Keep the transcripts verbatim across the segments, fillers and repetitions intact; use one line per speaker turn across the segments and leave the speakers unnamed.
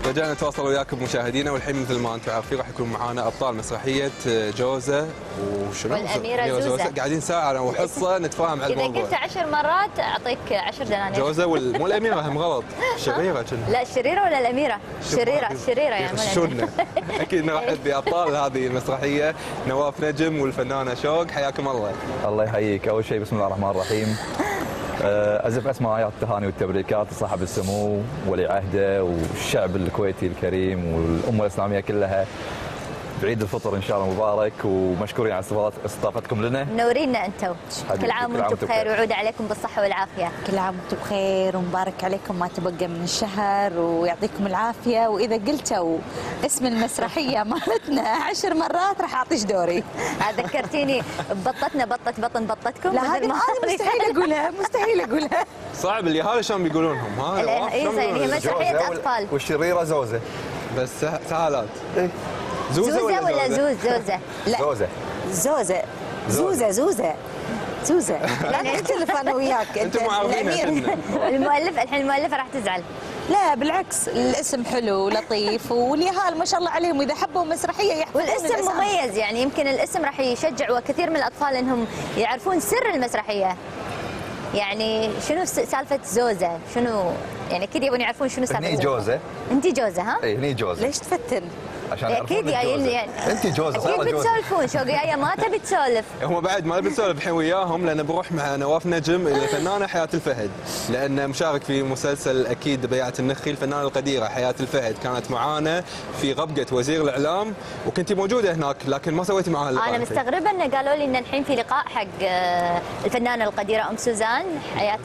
رجعنا نتواصل وياكم مشاهدينا، والحين مثل ما انتم عارفين راح يكون معانا ابطال مسرحيه جوزة وشنو؟
والاميره زوزة.
زوزة. قاعدين ساعه انا وحصه نتفاهم على الموضوع.
اذا قلت عشر مرات اعطيك عشر دنانير.
جوزة وال... مو الاميره هم غلط، شريره كنا.
لا الشريره ولا الاميره؟ الشريره الشريره يعني
يغشونا. اكيد نرحب بابطال هذه المسرحيه، نواف نجم والفنانه شوق، حياكم الله.
الله يحييك. اول شيء بسم الله الرحمن الرحيم. ازف اسماء ايات التهاني والتبريكات لصاحب السمو ولي عهده والشعب الكويتي الكريم والامه الاسلاميه كلها بعيد الفطر ان شاء الله مبارك، ومشكورين على استضافتكم لنا.
منورينا انتم. كل عام وانتم بخير ويعود عليكم بالصحه والعافيه.
كل عام وانتم بخير ومبارك عليكم ما تبقى من الشهر ويعطيكم العافيه. واذا قلتوا اسم المسرحيه مالتنا عشر مرات راح اعطيش دوري.
ذكرتيني ببطتنا بطه بطن بطتكم.
لا هذه مستحيل اقولها، مستحيل اقولها.
صعب اليهال شلون بيقولونهم؟ ها
اي زين هي مسرحيه اطفال.
والشريره زوزه.
بس سهالات.
ايه
زوزة, زوزة ولا, ولا زوز؟ زوزة.
لا
زوزة.
زوزة. زوزة زوزة. زوزة. لا نختلف انا وياك.
انت مو عارفين.
المؤلف الحين المؤلفه راح تزعل.
لا بالعكس الاسم حلو ولطيف واليهال ما شاء الله عليهم اذا حبوا مسرحيه يحبون.
والاسم مميز يعني يمكن الاسم راح يشجع وكثير من الاطفال انهم يعرفون سر المسرحيه. يعني شنو سالفه زوزة؟ شنو يعني اكيد يبون يعرفون شنو سالفه
هني جوزة.
انت جوزة ها؟
اي هني جوزة.
ليش تفتن؟
عشان
اكيد يعني
انت جوزة.
اكيد بتسولفون شوقي يا ما تبي تسولف.
هم بعد ما بنسولف الحين وياهم لان بروح مع نواف نجم الفنانه حياه الفهد، لان مشارك في مسلسل اكيد بيعه النخي. الفنانه القديره حياه الفهد كانت معانا في غبقه وزير الاعلام وكنت موجوده هناك لكن ما سويتي معها اللقاء.
انا مستغربه ان قالوا لي ان الحين في لقاء حق الفنانه القديره ام سوزان حياه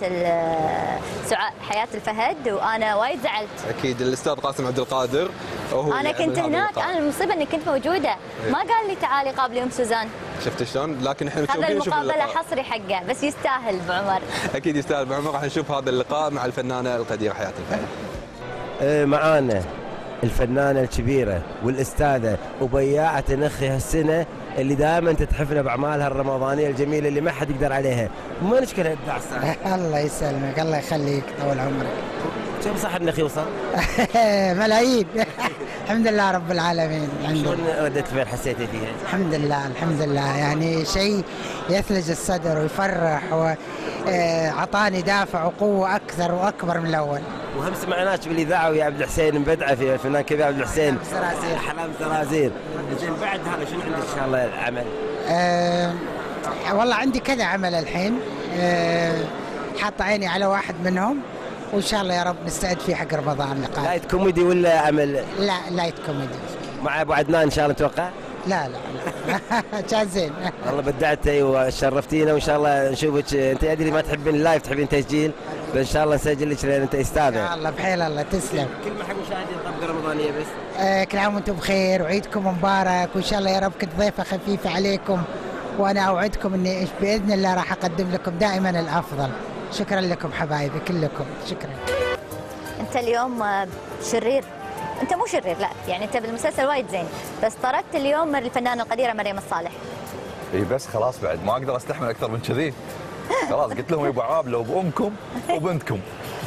حياه الفهد وانا وايد زعلت.
اكيد الاستاذ قاسم عبد القادر هو
انا كنت هناك. انا المصيبه اني كنت موجوده. ما قال لي تعالي قابلي ام سوزان.
شفت شلون؟ لكن احنا
هذا المقابله حصري حقه بس يستاهل ابو عمر.
اكيد يستاهل ابو عمر. راح نشوف هذا اللقاء مع الفنانه القديره حياه الفهد.
معانا الفنانه الكبيره والاستاذه وبياعه نخي هالسنه اللي دائما تتحفنا باعمالها الرمضانيه الجميله اللي ما حد يقدر عليها. ما نشكل ابداع السنه.
الله يسلمك، الله يخليك، طول عمرك.
كم صح النخي وصل؟
ملايين. الحمد لله رب العالمين.
شلون ردة الفعل حسيتي فيها؟
الحمد لله الحمد لله، يعني شيء يثلج الصدر ويفرح وعطاني دافع وقوه اكثر واكبر من الاول.
وهم سمعناك بالاذاعه ويا عبد الحسين مبدعه في الفنان كبير عبد الحسين.
سرازير.
حلام سرازير. زين بعد هذا شنو عندك ان شاء الله العمل؟
أه والله عندي كذا عمل الحين. أه حاطه عيني على واحد منهم وان شاء الله يا رب نستعد فيه حق رمضان لقاء.
لايت كوميدي ولا عمل؟
لا لايت كوميدي.
مع ابو عدنان ان شاء الله نتوقع؟
لا لا لا كان زين.
والله بدعتي وشرفتينا وان شاء الله نشوفك. انت ادري ما تحبين اللايف تحبين تسجيل، فان شاء الله نسجل لك لان انت استاذه.
الله بحيل الله تسلم.
كلمه حق مشاهدين الغبقه الرمضانيه بس.
آه كل عام وانتم بخير وعيدكم مبارك وان شاء الله يا رب كنت ضيفه خفيفه عليكم، وانا اوعدكم اني باذن الله راح اقدم لكم دائما الافضل. شكرا لكم حبايبي كلكم، شكرا.
انت اليوم شرير. انت مو شرير لا، يعني انت بالمسلسل وايد زين، بس طردت اليوم الفنانه القديره مريم الصالح.
اي بس خلاص بعد ما اقدر استحمل اكثر من كذي. خلاص قلت لهم يبا عابله وبامكم وبنتكم.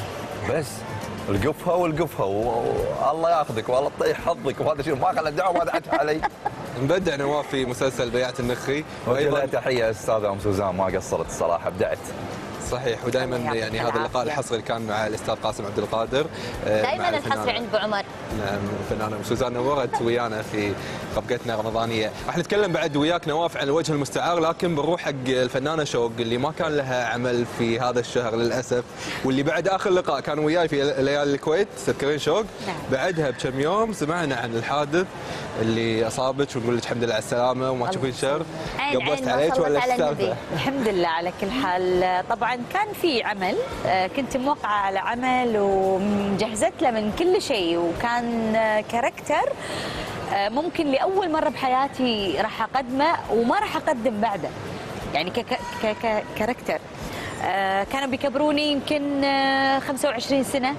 بس القفها والقفها والله ياخذك والله تطيح حظك وهذا شيء ما خلى الدعوه ما دعتها علي.
نبدع نواف في مسلسل بيعه النخي.
وايضا تحيه استاذه ام سوزان ما قصرت الصراحه ابدعت.
صحيح. ودائما يعني هذا اللقاء الحصري اللي كان مع الاستاذ قاسم عبد القادر.
دائما الحصري عند ابو عمر.
نعم الفنانه سوزان نورت ويانا في غبقتنا الرمضانيه. راح نتكلم بعد وياك نواف عن الوجه المستعار، لكن بنروح حق الفنانه شوق اللي ما كان لها عمل في هذا الشهر للاسف، واللي بعد اخر لقاء كان وياي في ليالي الكويت تذكرين شوق؟
نعم.
بعدها بكم يوم سمعنا عن الحادث اللي اصابك ونقول لك الحمد لله على السلامه وما تشوفين شر.
قبضت عليك ولا السالفه؟
الحمد لله على كل حال. طبعا كان في عمل، كنت موقعه على عمل ومجهزت له من كل شيء، وكان كاركتر ممكن لاول مره بحياتي راح اقدمه وما راح اقدم بعده، يعني ككاركتر. كانوا بيكبروني يمكن خمسة وعشرين سنه.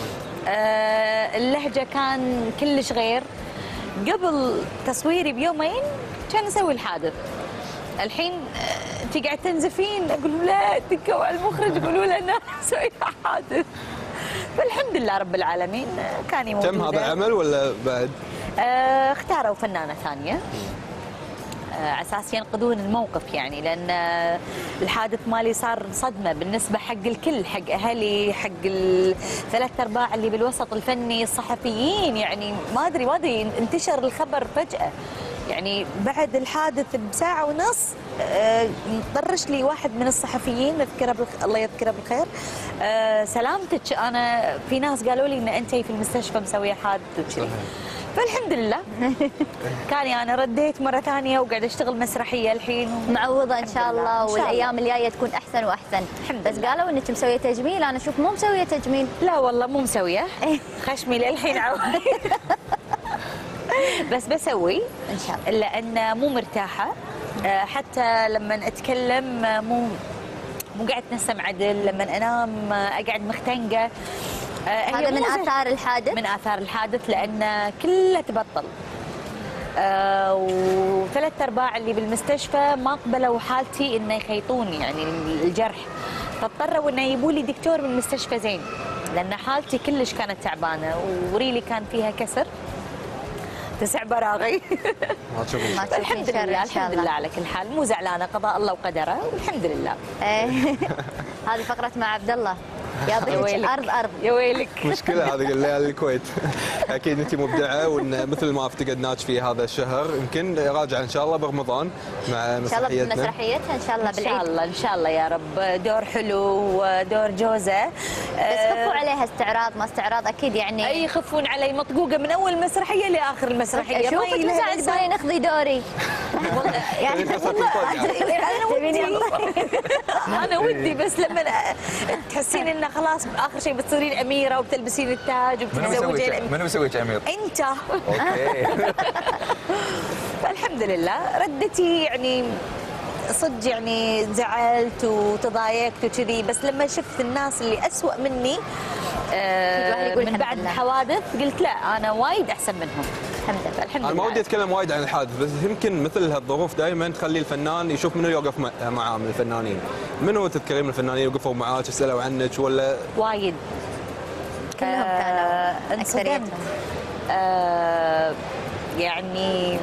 اللهجه كان كلش غير. قبل تصويري بيومين كان اسوي الحادث. الحين انت قاعد تنزفين، اقول لا دقوا على المخرج يقولوا له انا اسوي حادث. فالحمد لله رب العالمين كاني موجوده.
تم هذا العمل ولا بعد؟
آه اختاروا فنانه ثانيه على اساس ينقذون الموقف، يعني لان الحادث مالي صار صدمه بالنسبه حق الكل، حق اهلي، حق الثلاث ارباع اللي بالوسط الفني، الصحفيين، يعني ما ادري ما ادري انتشر الخبر فجاه. يعني بعد الحادث بساعه ونص طرش لي واحد من الصحفيين اذكره بالخ... الله يذكره بالخير، أه سلامتك، انا في ناس قالوا لي ان انت في المستشفى مسويه حادث وكذي. فالحمد لله كاني انا رديت مره ثانيه وقاعد اشتغل مسرحيه الحين و...
معوضه ان شاء الله، والايام الجايه تكون احسن واحسن. بس قالوا انك مسويه تجميل، انا اشوف مو مسويه تجميل.
لا والله مو مسويه، خشمي للحين عوي بس بسوي
ان شاء الله،
لان مو مرتاحه، حتى لما اتكلم مو مو قاعد اتنسم عدل، لما انام اقعد مختنقه.
هذا من اثار الحادث؟ من
اثار الحادث، لان كله تبطل. آه وثلاث ارباع اللي بالمستشفى ما قبلوا حالتي انه يخيطوني يعني الجرح، فاضطروا انه يجيبوا لي دكتور من المستشفى زين، لان حالتي كلش كانت تعبانه وريلي كان فيها كسر تسع براغي.
ما تشوفين
الحمد لله الحمد لله على كل حال، مو زعلانه، قضاء الله وقدره والحمد لله.
هذه فقره مع عبد الله، يا ارض ارض
يا ويلك.
مشكله هذه الليالي الكويت. اكيد انت مبدعه، وان مثل ما افتقدناك في هذا الشهر يمكن راجعه ان شاء الله برمضان مع مسرحيتنا.
ان شاء الله بمسرحيتها ان شاء الله بالعيد.
ان شاء الله ان شاء الله يا رب، دور حلو ودور جوزه.
بس خفوا عليها استعراض ما استعراض اكيد يعني.
اي يخفون علي، مطقوقه من اول مسرحيه لاخر المسرحيه.
شوفك مساعد تقولين اخذي دوري.
يعني انا ودي انا ودي بس لما تحسين انه خلاص اخر شيء بتصيرين اميره وبتلبسين التاج وبتتزوجين.
منو مسويك امير؟
انت.
اوكي.
فالحمد لله ردتي يعني صدق يعني زعلت وتضايقت وكذي، بس لما شفت الناس اللي أسوأ مني آه من بعد الحوادث قلت لا انا وايد احسن منهم. الحمد لله الحمد لله.
انا ما ودي اتكلم وايد عن الحادث، بس يمكن مثل هالظروف دائما تخلي الفنان يشوف منو يوقف معاه من الفنانين. منو تذكرين من الفنانين وقفوا معاك سالوا عنك ولا؟
وايد
كلهم كانوا
انصدمت. آه يعني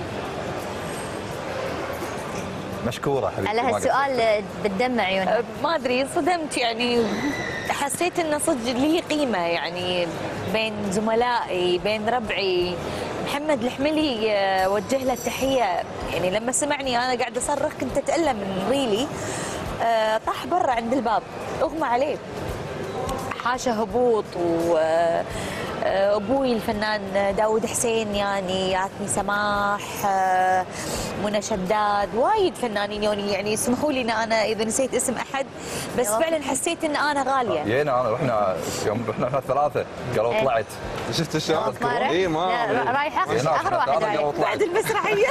مشكوره حبيبتي.
على هالسؤال بتدمع عيونها.
ما ادري انصدمت، يعني حسيت انه صدق لي قيمه يعني بين زملائي بين ربعي. محمد الحملي وجه له التحيه، يعني لما سمعني انا قاعده اصرخ كنت اتالم من ريلي، طاح برا عند الباب اغمى عليه، حاشا هبوط. و ابوي الفنان داود حسين يعني ياتني سماح، منى شداد، وايد فنانين يوني، يعني اسمحوا لي ان انا اذا نسيت اسم احد، بس فعلا حسيت ان انا غاليه.
جينا انا رحنا يوم رحنا احنا الثلاثه قالوا طلعت.
شفت الشهر؟ اي ما
رايحه اخر واحده
بعد المسرحيه.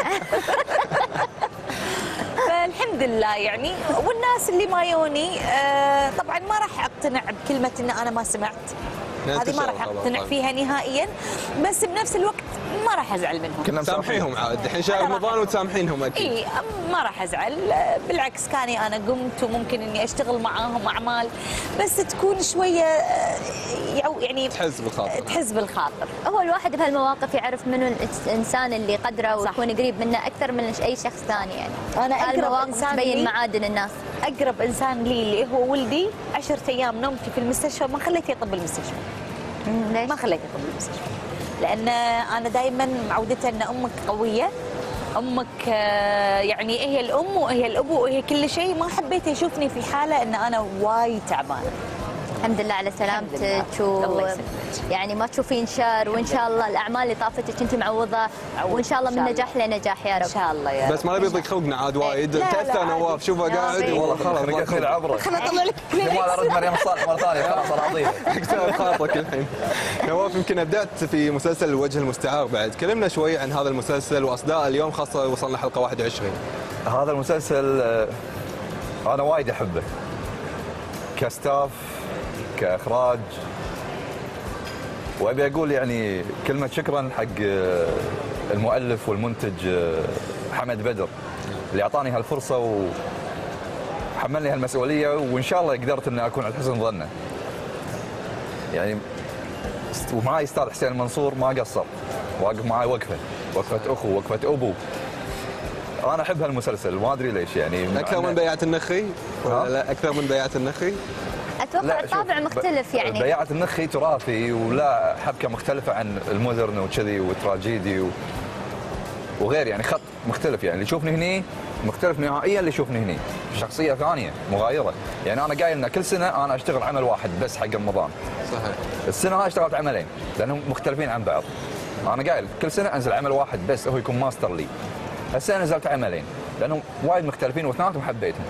فالحمد لله يعني، والناس اللي ما يوني طبعا ما راح اقتنع بكلمه ان انا ما سمعت، هذه ما راح اقتنع فيها نهائيا، بس بنفس الوقت ما راح ازعل منهم.
كنا مسامحينهم عاد، الحين شهر رمضان وتسامحينهم اكيد.
اي ما راح ازعل، بالعكس كاني انا قمت وممكن اني اشتغل معاهم اعمال، بس تكون شويه يعني
تحز بالخاطر.
تحز بالخاطر.
هو الواحد بهالمواقف يعرف منو الانسان اللي قدره ويكون قريب منه اكثر من اي شخص ثاني يعني.
انا اقرب انسان
تبين معادن الناس.
اقرب انسان لي اللي هو ولدي، عشرة ايام نومتي في المستشفى ما خليته يطب المستشفى.
ليش؟
ما خليته يطب المستشفى. لان انا دائما معودته ان امك قويه، امك يعني هي الام وهي الاب وهي كل شيء، ما حبيت يشوفني في حاله ان انا وايد تعبانه.
الحمد لله على سلامتك، و يعني ما تشوفين شر، وان شاء الله الاعمال اللي طافتك انت معوضه، وان شاء الله من نجاح لنجاح يا رب.
ان شاء الله يا رب.
بس ما نبي يضيق خلقنا عاد وايد، تاثر نواف شوفه قاعد والله خلاص
خليني العبره.
خليني اطلع لك
ما ارد مريم الصالح مره ثانيه خلاص اراضيها.
اكتب خاطرك الحين. نواف يمكن ابدات في مسلسل الوجه المستعار، بعد كلمنا شوي عن هذا المسلسل واصداء اليوم، خاصه وصلنا حلقه واحد وعشرين.
هذا المسلسل انا وايد احبه كستاف كاخراج، وابي اقول يعني كلمه شكرا حق المؤلف والمنتج حمد بدر اللي اعطاني هالفرصه وحملني هالمسؤوليه، وان شاء الله قدرت اني اكون على حسن ظنه. يعني ومعاي استاذ حسين المنصور ما قصر، واقف معاي وقفه وقفه اخو وقفه ابو. انا احب هالمسلسل ما ادري ليش يعني.
اكثر من بيعه النخي ولا لا اكثر من بيعه النخي؟
اتوقع الطابع مختلف يعني.
بيعه النخي تراثي ولا حبكه مختلفه عن المودرن وكذي وتراجيدي و... وغير يعني خط مختلف يعني. اللي يشوفني هني مختلف نهائيا اللي يشوفني هني، شخصيه ثانيه مغايره يعني. انا قايل ان كل سنه انا اشتغل عمل واحد بس حق رمضان.
صحيح.
السنه هاي اشتغلت عملين لانهم مختلفين عن بعض. انا قايل كل سنه انزل عمل واحد بس هو يكون ماستر لي. هالسنه نزلت عملين لانهم وايد مختلفين واثنيناتهم حبيتهم.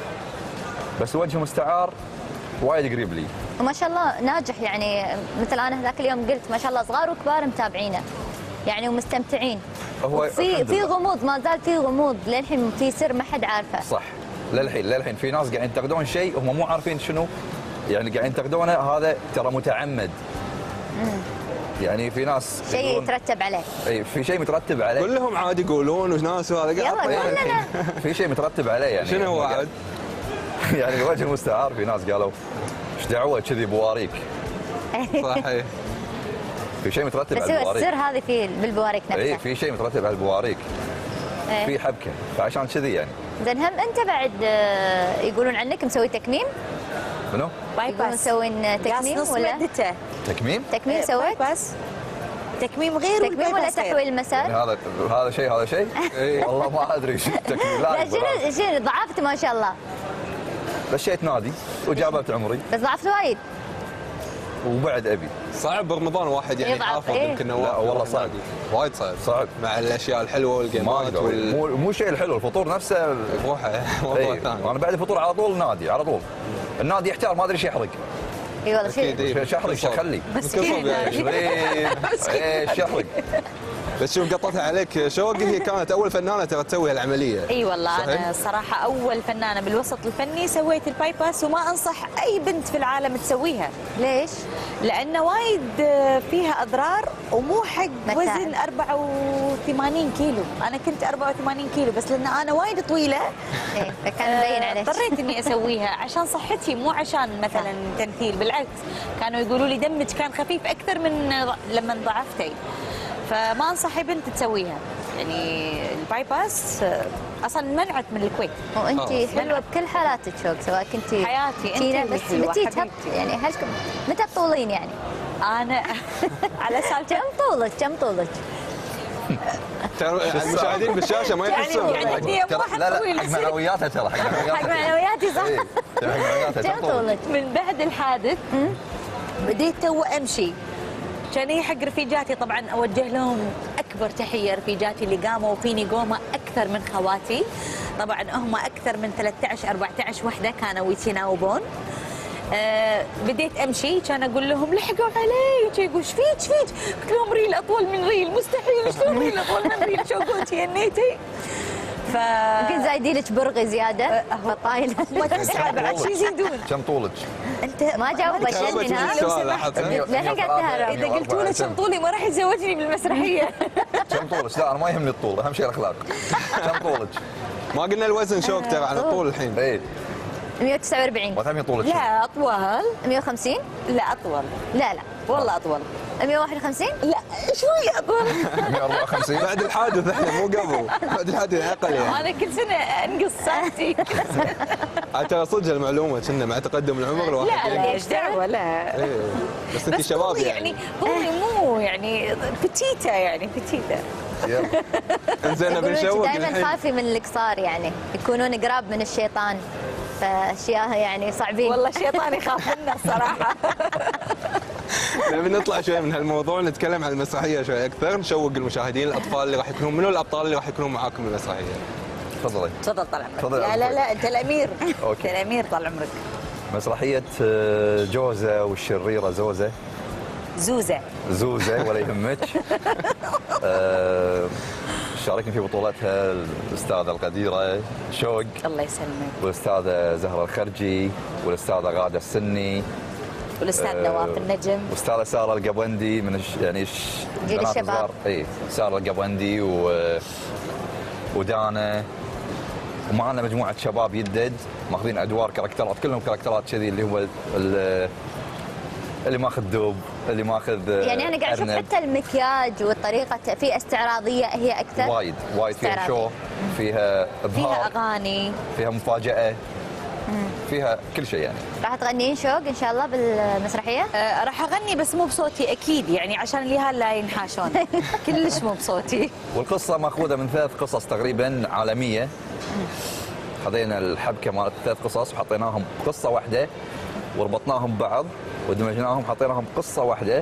بس وجه مستعار وايد قريب لي.
وما شاء الله ناجح يعني، مثل انا ذاك اليوم قلت ما شاء الله صغار وكبار متابعينه يعني ومستمتعين.
هو
في في غموض، ما زال في غموض للحين، في سر ما حد عارفه.
صح للحين للحين في ناس قاعدين ينتقدون شيء هم مو عارفين شنو يعني قاعدين ينتقدونه، هذا ترى متعمد. مم. يعني في ناس
شيء يترتب عليه.
اي في شيء مترتب عليه.
كلهم عاد يقولون وناس وهذا
يلا كلنا
في شيء مترتب عليه يعني.
شنو هو عاد؟
يعني الوجه المستعار في ناس قالوا ايش دعوه كذي بواريك.
صحيح.
في شيء مترتب
بس
على
هو
البواريك.
السر هذه في بالبواريك نفسها.
اي في شيء مترتب على البواريك.
ايه.
في حبكه فعشان كذي يعني.
زين هم انت بعد يقولون عنك مسوي تكميم؟
منو؟
باي
يقولون
باس.
مسوين تكميم ولا؟
معدته.
تكميم؟
تكميم سويت؟
بس تكميم غير
تكميم ولا تحويل المسار؟
هذا هذا شيء هذا شيء؟ والله ما ادري شو التكميم.
لا شنو شنو ضعفت ما شاء الله.
دشيت نادي وجابت عمري.
بس ضعفت وايد.
وبعد ابي.
صعب برمضان واحد يعني
يضعف،
يحافظ
إيه؟
يمكن
لا والله صعب.
وايد صعب.
صعب
مع الاشياء الحلوه والجيمات وال...
مو مو شيء الحلو الفطور نفسه
بروحه موضوع ثاني.
انا بعد الفطور على طول نادي على طول. النادي يحتار ما ادري ايش يحرق.
اي والله شيء
ايش يحرق ايش يخلي؟
مسكين.
ايش يحرق؟
بس شوف قطتها عليك شوقي، هي كانت اول فنانه ترى تسوي هالعمليه.
اي والله
صحيح؟
انا صراحه اول فنانه بالوسط الفني سويت الباي باس، وما انصح اي بنت في العالم تسويها.
ليش؟
لانه وايد فيها اضرار ومو حق وزن أربعة وثمانين كيلو. انا كنت أربعة وثمانين كيلو بس لان انا وايد طويله
ايه فكان مبين عليك.
اضطريت اني اسويها عشان صحتي مو عشان مثلا تمثيل. بالعكس كانوا يقولوا لي دمك كان خفيف اكثر من لما ضعفتي، فما انصح بنت تسويها. يعني الباي باس اصلا منعت من الكويت.
وانت حلوه بكل حالاتك شوق، سواء كنتي
حياتي
تينا
انت
بس
حلوة
متى
حبيبتي.
يعني هل متى تطولين يعني؟
انا على سالفه
كم طولك كم طولك؟
ترى المشاهدين بالشاشه ما
يعني
يحسون.
يعني هي مو واحد
لا لا
طويل
حق معنوياتها ترى حق
حق
معنوياتها.
معنوياتي صح؟
حق معنوياتها
كم طولك؟
من بعد الحادث بديت تو امشي. كان هي حق رفيجاتي طبعا اوجه لهم اكبر تحيه، رفيجاتي اللي قاموا فيني قومه اكثر من خواتي. طبعا هم اكثر من ثلاثة عشر أربعة عشر وحده كانوا يتناوبون. أه بديت امشي كان اقول لهم لحقوا علي، يقول ايش فيك ايش فيك؟ قلت لهم ريل اطول من ريل، مستحيل شلون ريل اطول من ريل؟ شو قلت ينيتي؟ ف
يمكن زايدين لك برغي زياده فطايله.
ما تسعى بعد شو يزيدون.
كم طولك؟
انت
ما جاوب بشرني ها؟
السؤال لاحظت.
للحين قاعد تهرب.
اذا قلتوا له كم طولي ما راح يتزوجني بالمسرحيه.
كم طولك؟ لا انا ما يهمني الطول، اهم شيء الاخلاق. كم طولك؟
ما قلنا الوزن شوق ترى على طول الحين.
اي
مئة وتسعة وأربعين.
ما تهمني طولك.
لا اطول.
مئة وخمسين؟
لا اطول.
لا لا
والله اطول.
مئة وواحد وخمسين؟
لا شوي اطول.
مئة وأربعة وخمسين
بعد الحادث احنا مو قبل، بعد الحادث اقل يعني.
انا كل سنه انقص سنتي.
ترى صدق المعلومه كنا مع تقدم العمر الواحد
لا لا ايش دعوه لا.
ايه بس انت
بس
شباب
طولي
يعني.
يعني طولي مو يعني بتيتا يعني بتيتا.
يلا
انزين
يقولون
بنشوق
دائما
الحين.
خافي من القصار يعني، يكونون قراب من الشيطان، فاشياء يعني صعبين.
والله الشيطان يخاف منا الصراحه.
نبي نطلع شوي من هالموضوع، نتكلم عن المسرحيه شوي اكثر، نشوق المشاهدين الاطفال اللي راح يكونون، منو الابطال اللي راح يكونون معاكم بالمسرحيه؟
تفضلي.
تفضل طال عمرك.
تفضل يا
لا لا
عمرك.
لا انت الامير.
أوكي.
انت الامير طال عمرك.
مسرحيه آه، جوزه والشريره زوزه.
زوزه.
زوزه ولا يهمك. آه، شاركني في بطولتها الاستاذه القديره شوق
الله يسلمك.
والاستاذه زهره الخرجي والاستاذه غاده السني
والاستاذ
آه،
نواف النجم.
والاستاذه ساره القبوندي من الش... يعني ش...
جيل
بنات
الشباب.
صغار. اي ساره القبوندي و... ودانا، ومعنا مجموعه شباب يدد ماخذين ادوار كاركترات، كلهم كاركترات كذي اللي هو ال... اللي ماخذ دوب، اللي ماخذ
يعني انا قاعد اشوف
أرنب.
حتى المكياج والطريقه في استعراضيه هي اكثر.
وايد وايد فيها
استعراضية.
شو، فيها
فيها
ابهار،
اغاني.
فيها مفاجاه، فيها كل شيء يعني.
راح تغنين شوق ان شاء الله بالمسرحيه؟
آه راح اغني بس مو بصوتي اكيد، يعني عشان اليهال لا ينحاشون. كلش مو بصوتي.
والقصه ماخوذه من ثلاث قصص تقريبا عالميه. خذينا الحبكه مالت ثلاث قصص وحطيناهم قصه واحده وربطناهم ببعض ودمجناهم حطيناهم قصه واحده،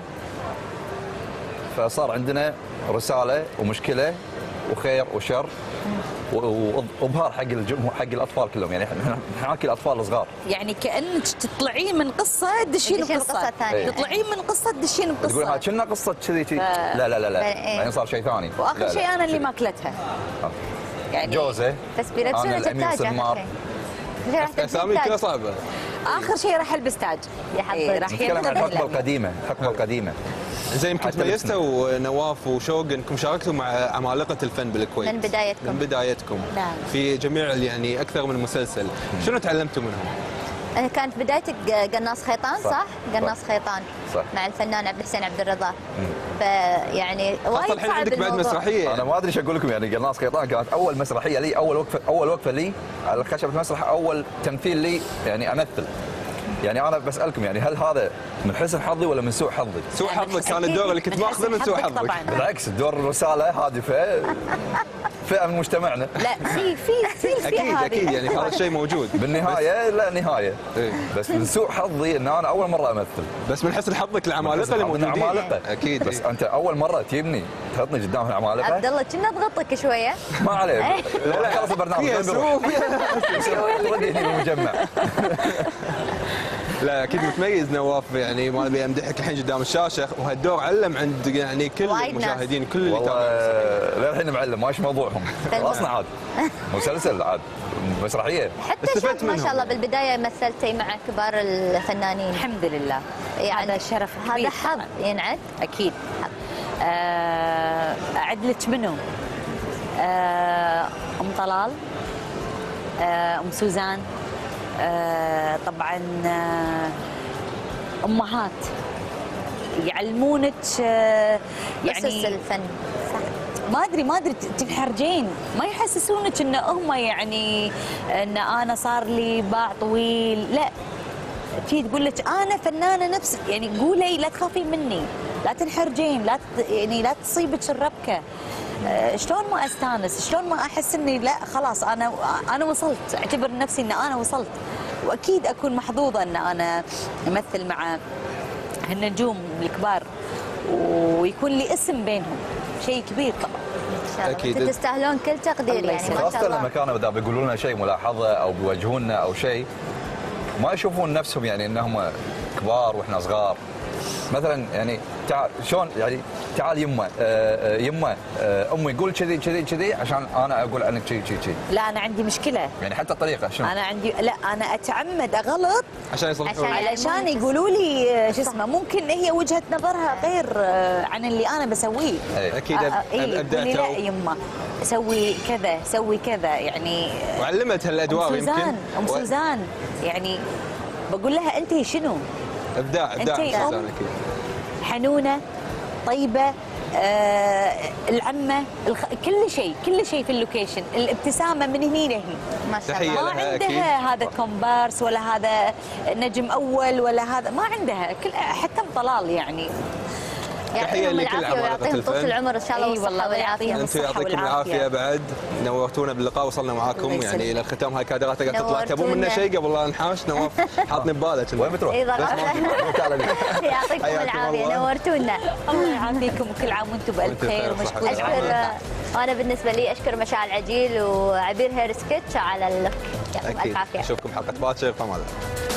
فصار عندنا رساله ومشكله وخير وشر وابهار حق الجمهور، حق الاطفال كلهم، يعني احنا نحاكي الاطفال الصغار.
يعني كانك تطلعين من قصه تدشين
تدشين
بقصه
بقصة ثانية.
تطلعين من قصه تدشين
تقول ها
بقصه.
كنا قصه كذي كذي، لا لا لا لا
إيه.
بعدين صار شيء ثاني. لا،
واخر
لا،
شيء انا اللي
كذي.
ماكلتها. يعني
جوزه
بس بيلبسونه
أنا الأمير
تاج
سمار.
آخر شيء. راح تلبسين
اسامي كلها
تاج.
صعبه.
اخر شيء راح البس تاج.
يا حظك.
إيه، راح
نتكلم عن
يلبس
الحقبه
الأبيض.
القديمه، الحقبه القديمه.
زين يمكن
حتى
تميزتوا نواف وشوق انكم شاركتوا مع عمالقه الفن بالكويت
من بدايتكم.
من بدايتكم
نعم.
في جميع يعني اكثر من مسلسل. شنو تعلمتوا منهم؟
أنا كانت بدايتك قناص خيطان صح؟
صح.
قناص
صح.
خيطان
صح.
مع الفنان عبد الحسين عبد الرضا. فيعني
خاصة
وايد
الحين
صعب
عندك بعد
الموضوع.
مسرحيه.
انا ما ادري ايش اقول لكم، يعني قناص خيطان كانت اول مسرحيه لي، اول وقفه اول وقفه لي على خشبه المسرح، اول تمثيل لي يعني امثل. يعني انا بسالكم يعني هل هذا من حسن حظي ولا من سوء حظي؟
سوء حظك كان الدور اللي كنت
من
ماخذه من
حسن
سوء
حظك
حظك.
طبعاً.
بالعكس الدور رساله هادفه فئه من مجتمعنا.
لا في في في الفئة
اكيد
هذه.
اكيد يعني هذا الشيء موجود.
بالنهايه لا نهايه.
إيه.
بس من سوء حظي ان انا اول مره امثل.
بس من حسن حظك العمالقه اللي موجودين.
عمالقه
اكيد
بس
إيه.
انت اول مره تجيبني تحطني قدام
عبد
العمالقه
الله كنا نضغطك شويه.
ما عليه. لا لا خلص البرنامج
فيها
وين بروح؟
سوء.
تردي هني بالمجمع.
لا اكيد متميز نواف، يعني ما ابي امدحك الحين قدام الشاشه، وهالدور علم عند يعني كل
وايد ناس.
المشاهدين كل اللي
والله
يتابعون.
للحين معلم ما ايش موضوعهم. خلصنا عاد مسلسل عاد مسرحيه.
حتى
استفدت
شوف ما
منهم.
شاء الله بالبدايه مثلتي مع كبار الفنانين.
الحمد لله.
يعني
هذا شرف كبير
هذا حظ
طبعاً.
ينعد.
اكيد. آه، اعد لك منو؟ آه، ام طلال، آه، ام سوزان، آه، طبعا آه، امهات يعلمونك آه،
يعني
يعني
الفن صح.
ما ادري ما ادري تنحرجين، ما يحسسونك ان هم يعني ان انا صار لي باع طويل، لا تي تقول لك انا فنانه نفس، يعني قولي لا تخافين مني، لا تنحرجين، لا ت- يعني لا تصيبك الربكه. آه، شلون ما استانس، شلون ما احس اني لا خلاص انا انا وصلت، اعتبر نفسي ان انا وصلت، واكيد اكون محظوظه ان انا امثل مع هالنجوم الكبار ويكون لي اسم بينهم، شيء كبير طبعا.
ان شاء الله
أكيد.
انتم تستاهلون كل تقدير
الله
يعني ما
خاصة
شاء
لما
الله.
كانوا اذا بيقولوا لنا شيء ملاحظه او بيوجهونا او شيء ما يشوفون نفسهم يعني انهم كبار واحنا صغار. مثلا يعني تعال شلون يعني تعال يمه آه، آه، يمه آه، امي يقول كذي كذي كذي عشان انا اقول عنك كذي كذي كذي.
لا انا عندي مشكله،
يعني حتى الطريقه شنو؟
انا عندي لا انا اتعمد اغلط
عشان يصلحون.
عشان-
علشان يقولوا لي آه، شو اسمه، ممكن هي وجهه نظرها غير آه، عن اللي انا بسويه.
إيه.
اكيد
آه، آه، إيه،
ابدعت
تقولي لا يمه سوي كذا سوي كذا يعني.
وعلمت
ام
هالادوار يمكن.
سوزان ام
و-
سوزان يعني بقول لها انت شنو؟
ابداع ابداع
أنتي
سوزان
أم.
اكيد.
حنونه طيبه، آه العمه الخ... كل شيء كل شيء في اللوكيشن، الابتسامه من هني لهني.
ما شاء
تحية
الله.
ما
لها أكيد.
عندها هذا كومبارس ولا هذا نجم اول ولا هذا، ما عندها كل حتى ام طلال يعني.
يعطيهم
لكل
العافيه
عمالقة
ويعطيهم طول
الفن.
العمر ان شاء الله
أي
والصحه
والله
والعافيه.
ويعطيهم
انتم
الصحة
يعطيكم
والعافية.
العافيه بعد، نورتونا باللقاء، وصلنا معاكم
الله
يعني
يسلمك.
الى الختام. هاي كادرات تقدر تطلع، تبون منا
نورتونا.
شيء قبل لا ننحاش؟ نواف حاطني ببالك.
وين بتروح؟
اي
بس
ضغط.
ما- تعال لي.
يعطيكم
حياكم
العافيه
الله.
نورتونا.
الله يعافيكم وكل عام وانتم بالف
وأنتم
خير
بخير وصحة.
ومشكورين.
اشكر وانا بالنسبه لي اشكر مشاعل عجيل وعبير هير سكتش على اللوك. يعطيكم الف
اكيد
عافيه.
اشوفكم حلقه باكر. فما